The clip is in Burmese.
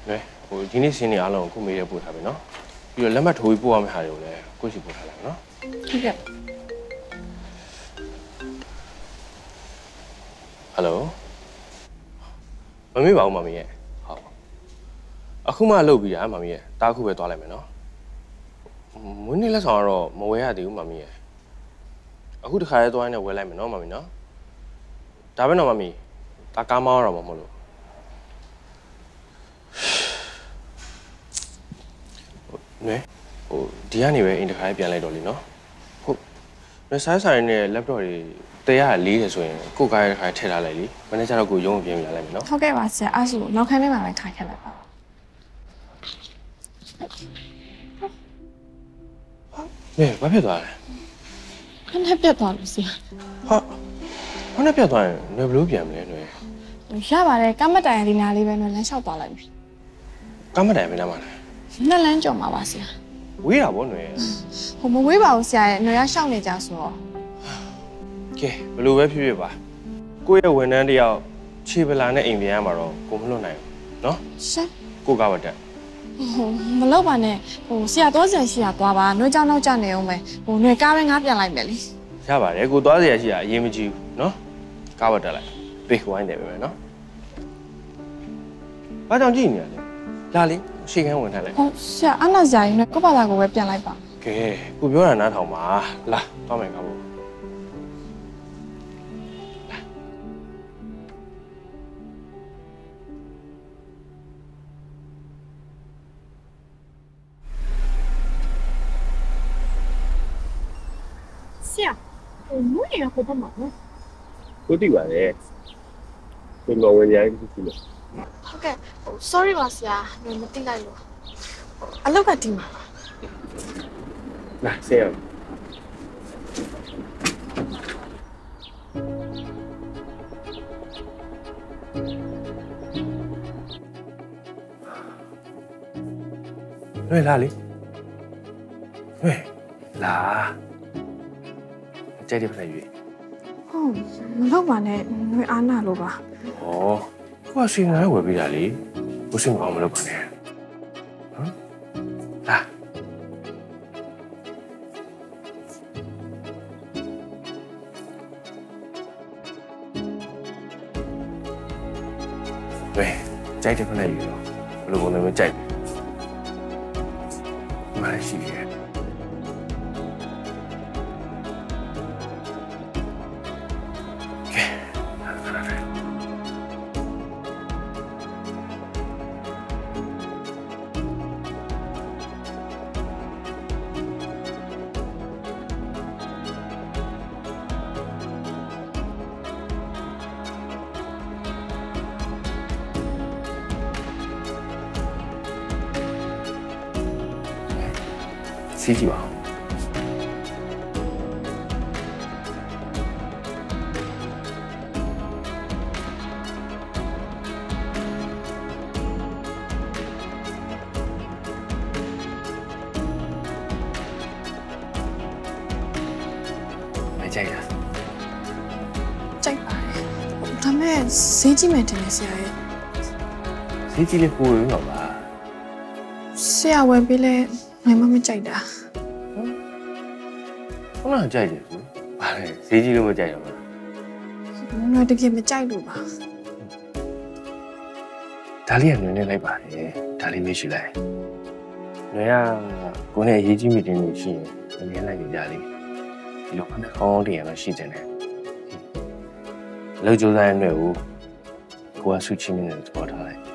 对，我今天心里阿龙，我没得补他呗喏。比如那么头一步我们还有嘞，过去补他了喏。 ဟုတ်ကဲ့ Hello မမေ့ပါဘူးမမေ့ရဲ့ဟုတ်အခုမှလှုပ်ပြီးတာမမေ့ရဲ့တားခုပဲသွားလိုက်မယ်နော်မွေးနေ့လက်ဆောင်ကတော့မဝယ်ရသေးဘူးမမေ့ရဲ့အခုတခါရဲသွားနေဝယ်လိုက်မယ်နော်မမေ့နော်ဒါပဲနော်မမေ့ဒါကားမောင်းရတော့မဟုတ်လို့နဲဒီကနေပဲအင်တခါရဲပြန်လိုက်တော့လीနော်ဟုတ်နဲဆိုင်နဲ့ laptop တွေတရားလေးတယ်ဆိုရင်ကိုယ်ကားရခါထည့်ထားလိုက်လीမနေ့ကျတော့ကိုရုံးပြင်ပြလိုက်မယ်နော်ဟုတ်ကဲ့ပါဆရာအဲ့ဆိုနောက်ခန်းထဲမှာပဲခါခက်လိုက်ပါနဲဘာဖြစ်သွားလဲခန်းထဲပြတ်သွားလို့ဆရာဟာနဲ့ပြတ်သွားရင်ຫນွေဘလို့ပြန်မလဲຫນွေရပါတယ်ကမ္မတိုင်ဒီနာလေးပဲຫນွေလမ်းလျှောက်သွားလိုက်ပြီကမ္မတိုင်မလားမလားနှစ်လမ်းကျော်မှာပါဆရာဝေးတာဗောຫນွေဟိုမဝေးပါဘူးဆရာရဲ့ຫນွေကရှောက်နေကြဆိုတော့ကဲဘလို့ပဲဖြစ်ဖြစ်ပါကိုယ့်ရဲ့ဝန်ထမ်းတယောက်ခြေပလာနဲ့အိမ်ပြန်ရမှာတော့ကိုမလွတ်နိုင်ဘူးနော်ရှင်ကိုကဝတ်တက်မလောက်ပါနဲ့ဟိုဆရာသွားစရာရှိတာသွားပါຫນွေကြောင်းနောက်ကျနေအောင်မယ်ဟိုຫນွေကားပဲငါပြန်လိုက်မယ်လေရပါတယ်ကိုသွားစရာရှိတာအရင်မကြည့်ဘူးနော်ကားဝတ်တက်လိုက်ပေးဝိုင်းတယ်ပဲနော်ဘာကြောင့်ကြည့်နေရလဲလာလေရှေ့ခန်းဝင်ထားလိုက်ဟုတ်ဆရာအနာဇာကြီးနဲ့ကိုပါလာကိုပဲပြန်လိုက်ပါကဲကိုပြောတာနားထောင်ပါလာသွားမယ်ကားဖို့ဆရာဟိုမွေးရဟိုဘက်မှာနော်ကိုတိပါလေကိုမဝင်ရိုင်းကြည့်လို့ဟုတ်ကဲ့ဟို sorry ပါဆရာမသိလိုက်လို့အလောက်ကဒီမှာလာဆရာလွယ်လာလေလွယ်လာကြိုက်တယ်ဖလိုက်ရွေးဟုတ်မလုပ်ပါနဲ့ຫນွေအားနာလို့ပါဩကိုကစင်ငါဝယ်ပေးတာလေကိုစင်အောင်မလုပ်ပါနဲ့ဟမ်လာဝယ်ကြိုက်တယ်ဖလိုက်ရွေးတော့ဘယ်လိုပုံစံမျိုးကြိုက်လဲမရှိရဲ့စီးကြည့်ပါဦးမကြိုက်လားကြိုက်ပါတယ်ဒါမဲ့ဈေးကြီးမယ်တင်နေဆရာရဲ့ဈေးကြီးလေးပိုရင်းတော့ပါဆရာဝယ်ပြီးလဲငါမကြိုက်တာခုနကကြိုက်တယ်ကွဘာလဲဈေးကြီးလို့မကြိုက်တော့ဘူးငါတကယ်မကြိုက်လို့ပါဒါလေးကနွေနဲ့လိုက်ပါတယ်ဒါလေးမရှိလိုက်နွေကကိုနဲ့ရေးကြီးမိတင်လို့ရှိရင်နည်းလိုက်နေကြလေဒီလိုခဏကောင်းတယ်ရတော့ရှိတယ်နဲ့လောက်ကြိုးစားရတဲ့နွေကိုကိုကဆူချင်းနေတယ်ပေါ်ထားလိုက်